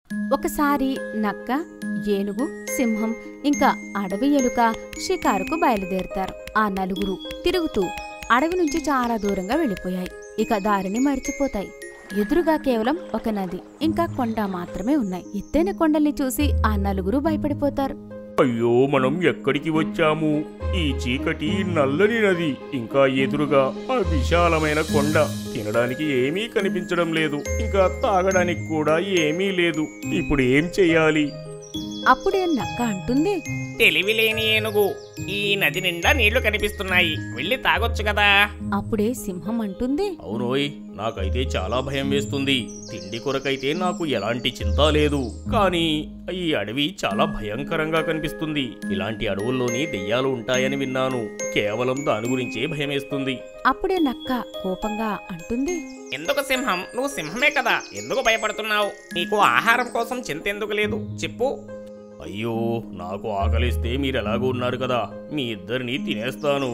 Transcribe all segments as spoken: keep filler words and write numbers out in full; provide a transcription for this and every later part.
ఒకసారి నక్క, ఏనుగు, సింహం ఇంకా అడవి ఎలుక షికారుకు బయలుదేరుతారు. ఆ నలుగురు తిరుగుతూ అడవి నుంచి చాలా దూరంగా వెళ్ళిపోయాయి. ఇక దారిని మరిచిపోతాయి. ఎదురుగా కేవలం ఒక నది ఇంకా కొండ మాత్రమే ఉన్నాయి. ఎత్తైన కొండల్ని చూసి ఆ నలుగురు భయపడిపోతారు. అయ్యో, మనం ఎక్కడికి వచ్చాము? ఈ చీకటి, నల్లని నది, ఇంకా ఎదురుగా ఆ విశాలమైన కొండ. తినడానికి ఏమీ కనిపించడం లేదు, ఇంకా తాగడానికి కూడా ఏమీ లేదు. ఇప్పుడు ఏం చెయ్యాలి? అప్పుడే నక్క అంటుంది, తెలివిలేని ఏనుగు, ఈ నది నిండా నీళ్లు కనిపిస్తున్నాయి, వెళ్ళి తాగొచ్చు కదా. అప్పుడే సింహం అంటుంది, అవునోయ్, నాకైతే చాలా భయం వేస్తుంది. తిండి కొరకైతే నాకు ఎలాంటి చింత లేదు, కానీ ఈ అడవి చాలా భయంకరంగా కనిపిస్తుంది. ఇలాంటి అడవుల్లోని దెయ్యాలు ఉంటాయని విన్నాను. కేవలం దాని గురించే భయం వేస్తుంది. అప్పుడే నక్క కోపంగా అంటుంది, ఎందుకు సింహం, నువ్వు సింహమే కదా, ఎందుకు భయపడుతున్నావు? నీకు ఆహారం కోసం చింత ఎందుకు లేదు చెప్పు. అయ్యో, నాకు ఆకలిస్తే మీరెలాగూ ఉన్నారు కదా, మీ ఇద్దరిని తినేస్తాను.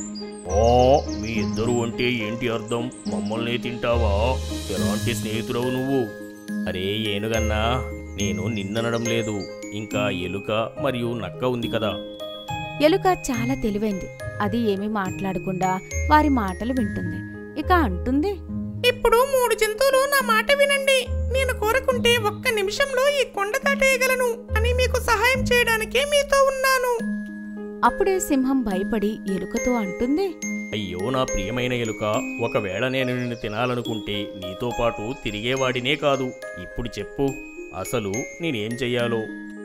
ఓ, మీ ఇద్దరు అంటే ఏంటి అర్థం? మమ్మల్ని తింటావా? ఎలాంటి స్నేహితుడవు నువ్వు? అరే ఏనుగన్నా, నేను నిన్ననడం లేదు, ఇంకా ఎలుక మరియు నక్క ఉంది కదా. ఎలుక చాలా తెలివైంది. అది ఏమీ మాట్లాడకుండా వారి మాటలు వింటుంది. ఇక అంటుంది, ఇప్పుడు మూడు జంతువులు నా మాట వినండి. నేను కోరుకుంటే ఒక్క నిమిషంలో ఈ కొండ దాటేయగలను అని మీకు సహాయం చేయడానికే మీతో ఉన్నాను. అప్పుడే సింహం భయపడి ఎలుకతో అంటుంది, అయ్యో నా ప్రియమైన ఎలుక, ఒకవేళ నేను నిన్ను తినాలనుకుంటే నీతో పాటు తిరిగేవాడినే కాదు. ఇప్పుడు చెప్పు, అసలు నేనేం చెయ్యాలో?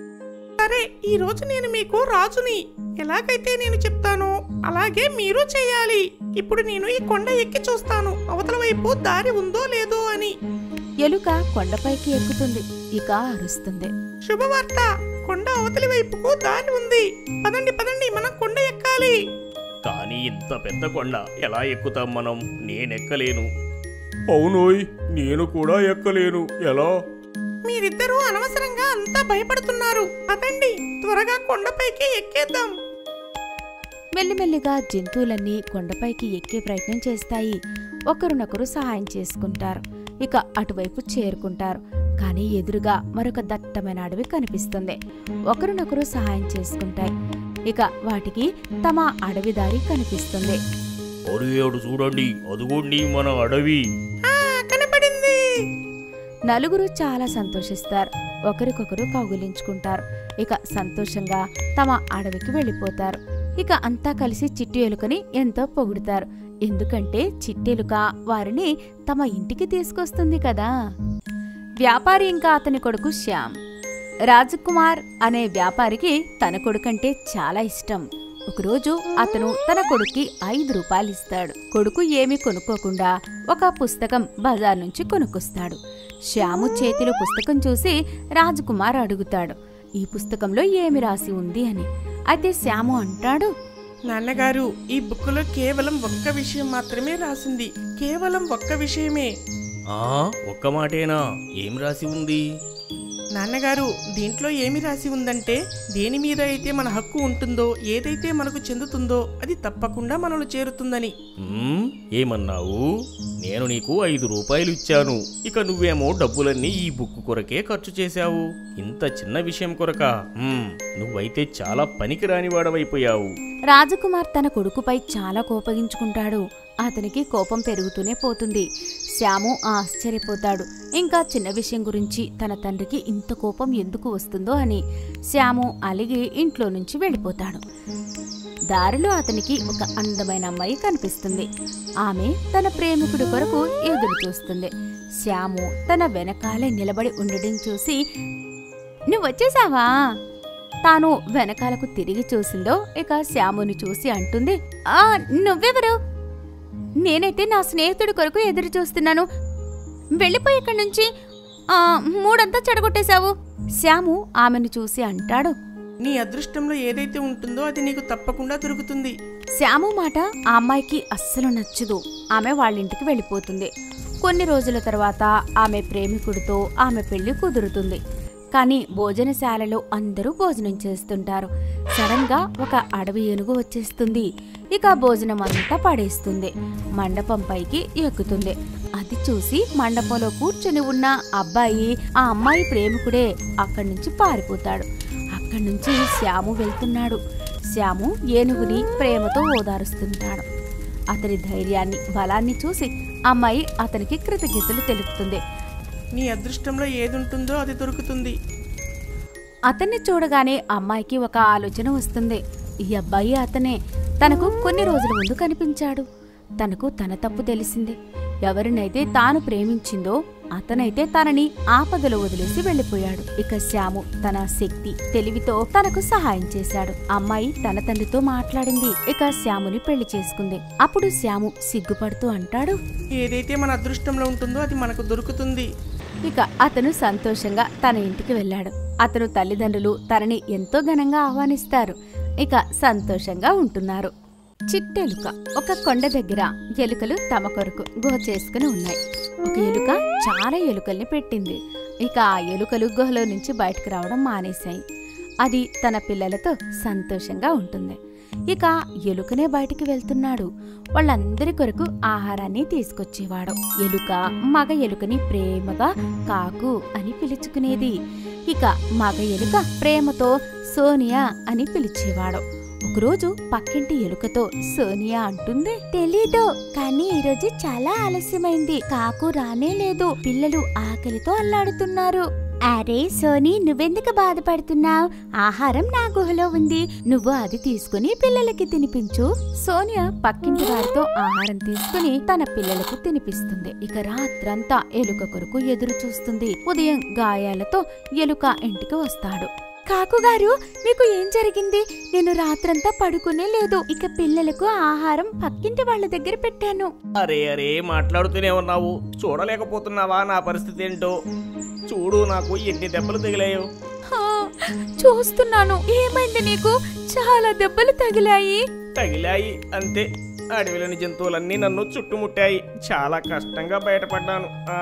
సరే, ఈ రోజు నేను మీకు రాజుని. ఎలాగైతే నేను చెప్తానో అలాగే మీరు చేయాలి. ఇప్పుడు నేను ఈ కొండ ఎక్కి చూస్తాను, అవతల వైపు దారి ఉందో లేదో అని. ఎలుక కొండపైకి ఎక్కుతుంది. ఇక అరుస్తుంది, శుభవార్త, కొండ అవతలి వైపుకు దారి ఉంది. పదండి పదండి, మనం కొండ ఎక్కాలి. కానీ ఇంత పెద్ద కొండ ఎలా ఎక్కుతాం మనం? నేనెక్కలేను. అవునోయ్, నేను కూడా ఎక్కలేను. ఎలా? మీరిద్దరూ అనవసరంగా అంతా భయపడుతున్నారు. పదండి, త్వరగా కొండపైకి ఎక్కేద్దాం. మెల్లిమెల్లిగా జంతువులన్నీ కొండపైకి ఎక్కే ప్రయత్నం చేస్తాయి. ఒకరినొకరు సహాయం చేసుకుంటారు. ఇక అటువైపు చేరుకుంటారు. కానీ ఎదురుగా మరొక దట్టమైన అడవి కనిపిస్తుంది. ఒకరినొకరు సహాయం చేసుకుంటాయి. ఇక వాటికి తమ అడవి దారి కనిపిస్తుంది. అడు చూడండి, అదుగోండి మన అడవి. కనపడింది. నలుగురు చాలా సంతోషిస్తారు. ఒకరికొకరు కౌగిలించుకుంటారు. ఇక సంతోషంగా తమ అడవికి వెళ్ళిపోతారు. ఇక అంతా కలిసి చిట్టి ఎలుకని ఎంతో పొగుడుతారు. ఎందుకంటే చిట్టెలుక వారిని తమ ఇంటికి తీసుకొస్తుంది కదా. వ్యాపారి ఇంకా అతని కొడుకు శ్యామ్. రాజకుమార్ అనే వ్యాపారికి తన కొడుకంటే చాలా ఇష్టం. ఒకరోజు అతను తన కొడుక్కి ఐదు రూపాయలు ఇస్తాడు. కొడుకు ఏమీ కొనుక్కోకుండా ఒక పుస్తకం బజార్ నుంచి కొనుక్కొస్తాడు. శ్యాము చేతిలో పుస్తకం చూసి రాజకుమార్ అడుగుతాడు, ఈ పుస్తకంలో ఏమి రాసి ఉంది అని. అయితే శ్యాము అంటాడు, నాన్నగారు, ఈ బుక్కులో కేవలం ఒక్క విషయం మాత్రమే రాసింది. కేవలం ఒక్క విషయమే. ఆ ఒక్క మాటేనా? ఏం రాసి ఉంది? నాన్నగారు, దీంట్లో ఏమి రాసి ఉందంటే, దేని మీద అయితే మన హక్కు ఉంటుందో, ఏదైతే మనకు చెందుతుందో అది తప్పకుండా మనల్ని చేరుతుందని. ఏమన్నావు? నేను నీకు ఐదు రూపాయలు ఇచ్చాను, ఇక నువ్వేమో డబ్బులన్నీ ఈ బుక్ కొరకే ఖర్చు చేశావు. ఇంత చిన్న విషయం కొరక? నువ్వైతే చాలా పనికిరాని వాడవైపోయావు. రాజకుమార్ తన కొడుకుపై చాలా కోపగించుకుంటాడు. అతనికి కోపం పెరుగుతూనే పోతుంది. శ్యాము ఆశ్చర్యపోతాడు. ఇంకా చిన్న విషయం గురించి తన తండ్రికి ఇంత కోపం ఎందుకు వస్తుందో అని. శ్యాము అలిగి ఇంట్లో నుంచి వెళ్ళిపోతాడు. దారిలో అతనికి ఒక అందమైన అమ్మాయి కనిపిస్తుంది. ఆమె తన ప్రేమికుడి కొరకు ఎదురు చూస్తుంది. శ్యాము తన వెనకాలే నిలబడి ఉండడం చూసి, నువ్వొచ్చేసావా? తాను వెనకాలకు తిరిగి చూసిందో ఇక శ్యాముని చూసి అంటుంది, ఆ నువ్వెవరు? నేనైతే నా స్నేహితుడి కొరకు ఎదురు చూస్తున్నాను. వెళ్ళిపోయి ఇక్కడి నుంచి. ఆ మూడంతా చెడగొట్టేశావు. శ్యాము ఆమెను చూసి అంటాడు, నీ అదృష్టంలో ఏదైతే ఉంటుందో అది నీకు తప్పకుండా దొరుకుతుంది. శ్యాము మాట ఆ అమ్మాయికి అస్సలు నచ్చదు. ఆమె వాళ్ళింటికి వెళ్ళిపోతుంది. కొన్ని రోజుల తర్వాత ఆమె ప్రేమికుడితో ఆమె పెళ్లి కుదురుతుంది. కానీ భోజనశాలలో అందరూ భోజనం చేస్తుంటారు. సడన్ గా ఒక అడవి ఏనుగు వచ్చేస్తుంది. ఇక భోజనం అంతా పడేస్తుంది. మండపం పైకి ఎక్కుతుంది. అది అది చూసి మండపంలో కూర్చొని ఉన్న అబ్బాయి ఆ అమ్మాయి ప్రేమికుడే అక్కడి నుంచి పారిపోతాడు. అక్కడి నుంచి శ్యాము వెళ్తున్నాడు. శ్యాము ఏనుగుని ప్రేమతో ఓదారుస్తుంటాడు. అతని ధైర్యాన్ని బలాన్ని చూసి అమ్మాయి అతనికి కృతజ్ఞతలు తెలుపుతుంది. నీ అదృష్టంలో ఏదుంటుందో అది దొరుకుతుంది. అతన్ని చూడగానే అమ్మాయికి ఒక ఆలోచన వస్తుంది. ఈ అబ్బాయి అతనే. తనకు కొన్ని రోజుల ముందు కనిపించాడు. తనకు తన తప్పు తెలిసింది. ఎవరినైతే తాను ప్రేమించిందో అతనైతే తనని ఆపదలో వదిలేసి వెళ్లిపోయాడు. ఇక శ్యాము తన శక్తి తెలివితో తనకు సహాయం చేశాడు. అమ్మాయి తన తండ్రితో మాట్లాడింది. ఇక శ్యాముని పెళ్లి చేసుకుంది. అప్పుడు శ్యాము సిగ్గుపడుతూ అంటాడు, ఏదైతే మన అదృష్టంలో ఉంటుందో అది మనకు దొరుకుతుంది. ఇక అతను సంతోషంగా తన ఇంటికి వెళ్ళాడు. అతను తల్లిదండ్రులు తనని ఎంతో ఘనంగా ఆహ్వానిస్తారు. ఇక సంతోషంగా ఉంటున్నారు. చిట్టెలుక ఒక కొండ దగ్గర ఎలుకలు తమ కొరకు గుహ చేసుకుని ఉన్నాయి. ఒక ఎలుక చాలా ఎలుకల్ని పెట్టింది. ఇక ఆ ఎలుకలు గుహలో నుంచి బయటకు రావడం మానేశాయి. అది తన పిల్లలతో సంతోషంగా ఉంటుంది. ఇక ఎలుకనే బయటికి వెళ్తున్నాడు. వాళ్ళందరి కొరకు ఆహారాన్ని తీసుకొచ్చేవాడు. ఎలుక మగ ఎలుకని ప్రేమగా కాకు అని పిలుచుకునేది. ఇక మగ ఎలుక ప్రేమతో సోనియా అని పిలిచేవాడు. ఒకరోజు పక్కింటి ఎలుకతో సోనియా అంటుంది, తెలీదు కానీ ఈరోజు చాలా ఆలస్యమైంది. కాకు రానే లేదు. పిల్లలు ఆకలితో అల్లాడుతున్నారు. అరే సోనీ, నువ్వెందుకు బాధపడుతున్నావు? ఆహారం నా గుహలో ఉంది. నువ్వు అది తీసుకుని పిల్లలకి తినిపించు. సోనియా పక్కింటి వారితో ఆహారం తీసుకుని తన పిల్లలకు తినిపిస్తుంది. ఇక రాత్రంతా ఎలుక కొరకు ఎదురు చూస్తుంది. ఉదయం గాయాలతో ఎలుక ఇంటికి వస్తాడు. కాకుగారు, మీకు ఏం జరిగింది? నేను రాత్రంతా పడుకునే లేదు. ఇక పిల్లలకు ఆహారం పక్కింటి వాళ్ళ దగ్గర పెట్టాను. అరే అరే మాట్లాడుతూనే ఉన్నావు, చూడలేకపోతున్నావా నా పరిస్థితి ఏంటో? చూడు, నాకు ఎన్ని దెబ్బలు తగిలాయో. చూస్తున్నాను. ఏమైంది నీకు? చాలా దెబ్బలు తగిలాయి. తగిలాయి అంతే. అడవిలోని జంతువులన్నీ నన్ను చుట్టుముట్టాయి. చాలా కష్టంగా బయటపడ్డాను. ఆ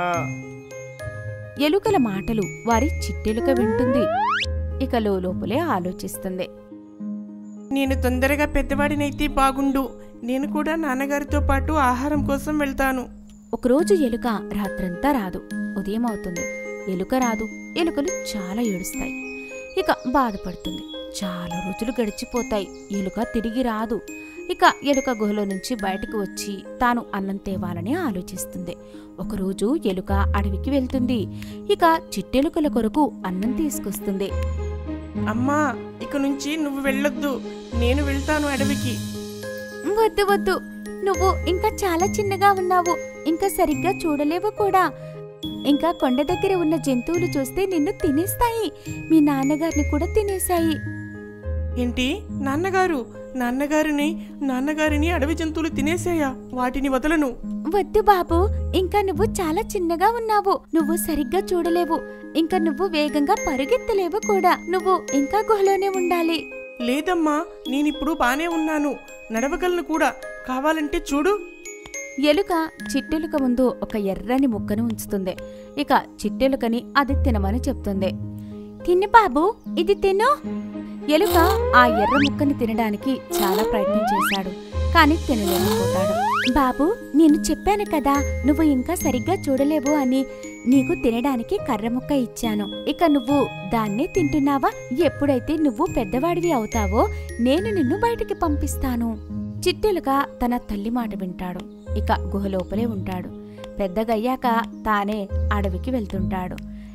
ఎలుకల మాటలు వారి చిట్టెలుక వింటుంది. ఇక లోపలే ఆలోచిస్తుంది. నేను తొందరగా పెద్దవాడినైతే బాగుండు. నేను కూడా నాన్నగారితో పాటు ఆహారం కోసం వెళ్తాను. ఒకరోజు ఎలుక రాత్రంతా రాదు. ఉదయం అవుతుంది. ఎలుక రాదు. ఎలుకలు చాలా ఏడుస్తాయి. ఇక బాధపడుతుంది. చాలా రోజులు గడిచిపోతాయి. ఎలుక తిరిగి రాదు. ఇక ఎలుక గుహలో నుంచి బయటకు వచ్చి తాను అన్నం తేవాలని ఆలోచిస్తుంది. ఒకరోజు ఎలుక అడవికి వెళ్తుంది. ఇక చిట్టెలుకల కొరకు అన్నం తీసుకొస్తుంది. అమ్మా, ఇక నుంచి నువ్వు వెళ్ళొద్దు. నేను వెళ్తాను అడవికి. వద్దు వద్దు, నువ్వు ఇంకా చాలా చిన్నగా ఉన్నావు. ఇంకా సరిగ్గా చూడలేవు కూడా. ఇంకా కొండ దగ్గర ఉన్న జంతువులు చూస్తే నిన్ను తినేస్తాయి. మీ నాన్నగారిని కూడా తినేశాయి. ఏంటి? నాన్నగారు నాన్నగారిని నాన్నగారిని అడవి జంతువులు తినేసాయా? వాటిని వదలను. వద్దు బాబు, ఇంకా నువ్వు చాలా చిన్నగా ఉన్నావు. నువ్వు సరిగ్గా చూడలేవు. ఇంకా నువ్వు వేగంగా పరుగెత్తలేవు కూడా. నువ్వు ఇంకా గుహలోనే ఉండాలి. లేదమ్మా, నేనిప్పుడు బానే ఉన్నాను. నడవగలను కూడా. కావాలంటే చూడు. ఎలుక చిట్టెలుక ముందు ఒక ఎర్రని ముక్కను ఉంచుతుంది. ఇక చిట్టెలుకని అది తినమని చెప్తుంది. తిను బాబు, ఇది తిను. ఎలుక ఆ ఎర్ర ముక్కని తినడానికి చాలా ప్రయత్నం చేశాడు. కాని తినలేకపోతాడు. బాబు, నేను చెప్పాను కదా నువ్వు ఇంకా సరిగ్గా చూడలేవు అని. నీకు తినడానికి కర్ర ముక్క ఇచ్చాను. ఇక నువ్వు దాన్నే తింటున్నావా? ఎప్పుడైతే నువ్వు పెద్దవాడివి అవుతావో నేను నిన్ను బయటికి పంపిస్తాను. చిట్టెలుక తన తల్లి మాట వింటాడు. ఇక గుహలోపలే ఉంటాడు. పెద్దగయ్యాక తానే అడవికి వెళ్తుంటాడు.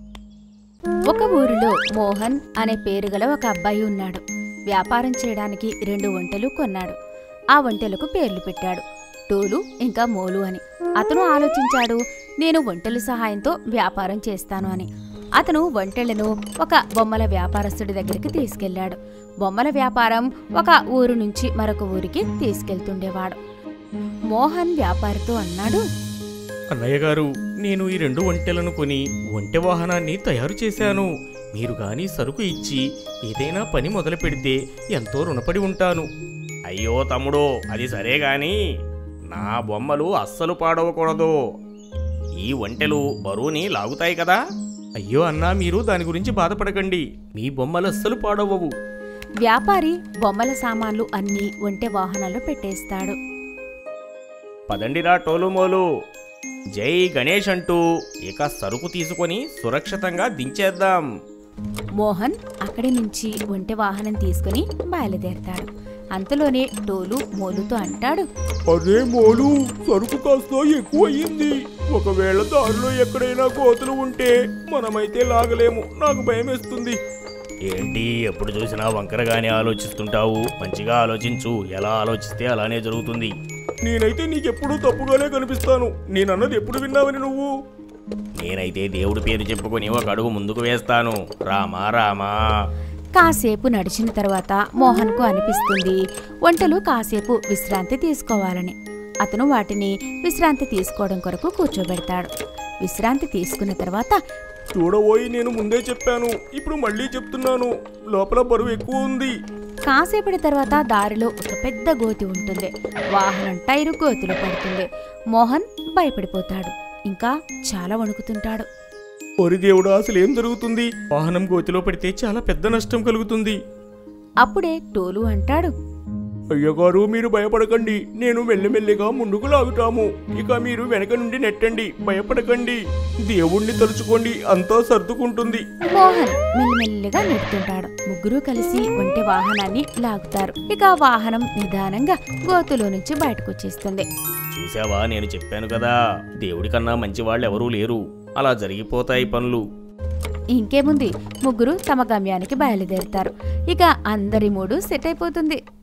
ఒక ఊరిలో మోహన్ అనే పేరుగల ఒక అబ్బాయి ఉన్నాడు. వ్యాపారం చేయడానికి రెండు ఒంటెలు కొన్నాడు. ఆ ఒంటెలకు పేర్లు పెట్టాడు, టోలు ఇంకా మోలు అని. అతను ఆలోచించాడు, నేను ఒంటెల సహాయంతో వ్యాపారం చేస్తాను అని. అతను ఒంటెలను ఒక బొమ్మల వ్యాపారస్తుడి దగ్గరికి తీసుకెళ్లాడు. బొమ్మల వ్యాపారం ఒక ఊరు నుంచి మరొక ఊరికి తీసుకెళ్తుండేవాడు. మోహన్ వ్యాపారితో అన్నాడు, అన్నయ్య గారు, నేను ఈ రెండు ఒంటెలను కొని ఒంటె వాహనాన్ని తయారు చేశాను. మీరు గాని సరుకు ఇచ్చి ఏదైనా పని మొదలు పెడితే ఎంతో రుణపడి ఉంటాను. అయ్యో తమ్ముడో, అది సరే గాని నా బొమ్మలు అస్సలు పాడవకూడదు. ఈ ఒంటెలు బరువుని లాగుతాయి కదా. అయ్యో అన్నా, మీరు దాని గురించి బాధపడకండి. మీ బొమ్మలు అస్సలు పాడవవు. వ్యాపారి బొమ్మల సామాన్లు అన్నీ ఒంటె వాహనాల్లో పెట్టేస్తాడు. పదండిరా టోలు మోలు. జై గణేష్ అంటూ ఇక సరుకు తీసుకొని సురక్షితంగా దించేద్దాం. మోహన్ అక్కడి నుంచి ఒంటె వాహనం తీసుకుని బయలుదేరతాడు. అంతలోనే టోలు మోలుతో అంటాడు, అరే మోలు, సరుకు కాస్త ఎక్కువ అయ్యింది. ఒకవేళ దారిలో ఎక్కడైనా కోతులు ఉంటే మనమైతే లాగలేము. నాకు భయం వేస్తుంది. ఏంటి ఎప్పుడు చూసినా వంకరగానే ఆలోచిస్తుంటావు? మంచిగా ఆలోచించు. ఎలా ఆలోచిస్తే అలానే జరుగుతుంది. నేనైతే నీకెప్పుడు తప్పుగానే కనిపిస్తాను. నేనన్నది ఎప్పుడు విన్నావని నువ్వు? నేనైతే దేవుడి పేరు చెప్పుకొని ఒక అడుగు ముందుకు వేస్తాను. రామా రామా. కాసేపు నడిచిన తర్వాత మోహన్కు అనిపిస్తుంది ఒంటెలు కాసేపు విశ్రాంతి తీసుకోవాలని. అతను వాటిని విశ్రాంతి తీసుకోవడం కొరకు కూర్చోబెడతాడు. విశ్రాంతి తీసుకున్న తర్వాత, చూడబోయి నేను ముందే చెప్పాను, ఇప్పుడు మళ్ళీ చెప్తున్నాను, లోపల బరువు ఎక్కువ ఉంది. కాసేపటి తర్వాత దారిలో ఒక పెద్ద గోతి ఉంటుంది. వాహనం టైరు గోతిలో పడుతుంది. మోహన్ భయపడిపోతాడు. ఇంకా చాలా వణుకుతుంటాడు. ఒరి దేవుడా, అసలు ఏం జరుగుతుంది? వాహనం గోతిలో పడితే చాలా పెద్ద నష్టం కలుగుతుంది. అప్పుడే టోలు అంటాడు, అయ్యగారు మీరు భయపడకండి. నేను మెల్లిమెల్లిగా ముందుకు లాగుతాము. ఇక మీరు వెనక నుండి నెట్టండి. భయపడకండి. దేవుణ్ణి తలుచుకోండి, అంతా సర్దుకుంటుంది. మోహన్ మెల్లిమెల్లిగా నెడుతుంటాడు. ముగ్గురు కలిసి ఒంటె వాహనాన్ని లాగుతారు. ఇక వాహనం నిదానంగా గోతులో నుంచి బయటకొచ్చేస్తుంది. చూసావా, నేను చెప్పాను కదా, దేవుడి కన్నా మంచి వాళ్ళు ఎవరూ లేరు. అలా జరిగిపోతాయి పనులు. ఇంకేముంది, ముగ్గురు తమ గమ్యానికి బయలుదేరుతారు. ఇక అందరి మూడు సెట్ అయిపోతుంది.